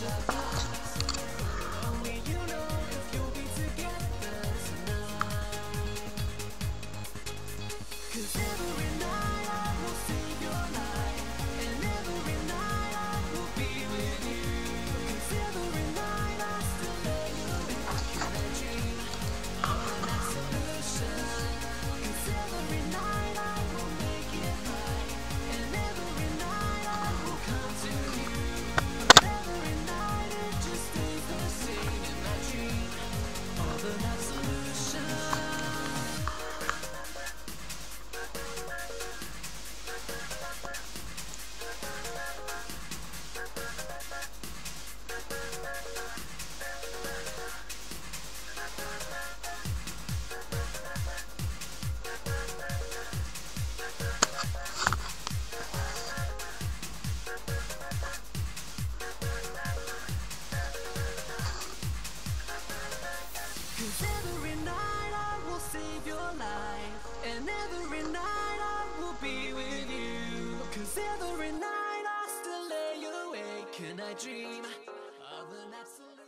Every night I will save your life, and every night I will be with you. 'Cause every night I still lay awake and I dream of an absolute